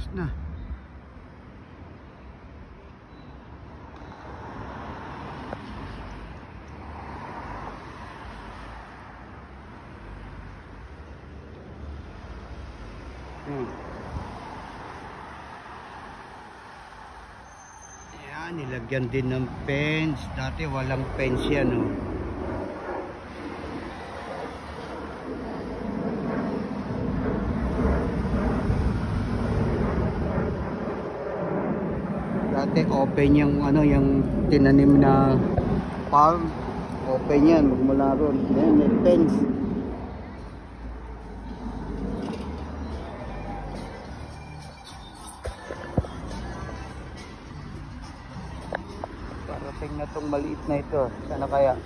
Tapos na. Ayan, nilagyan din ng fence. Dati walang fence yan, oh. Dati open yung ano, yung tinanim na farm. Open yan, magmula ron. Ayan, may fence. Parating na tong maliit na ito. Sana kaya?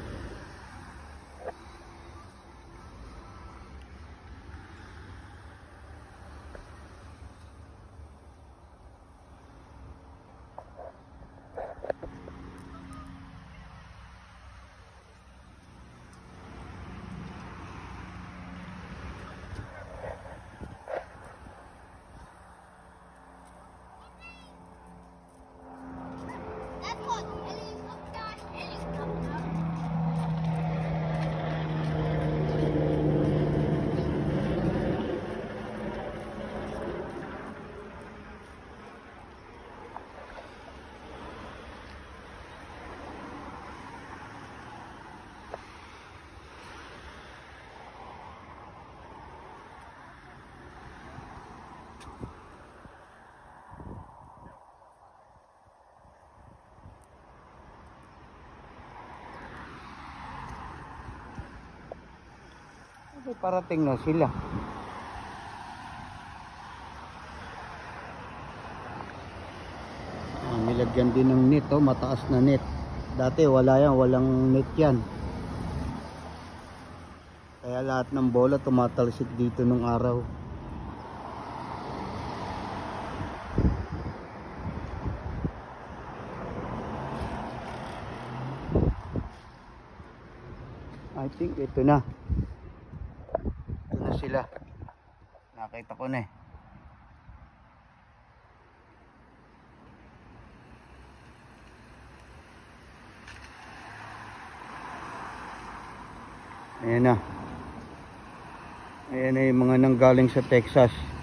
Parating na sila. Nilagyan din ng net, oh, mataas na net. Dati wala yan, walang net yan. Kaya lahat ng bola tumatalsik dito nung araw. I think ito na. Sila, nakita ko na eh. Ayan na. Ayan na yung mga nanggaling sa Texas.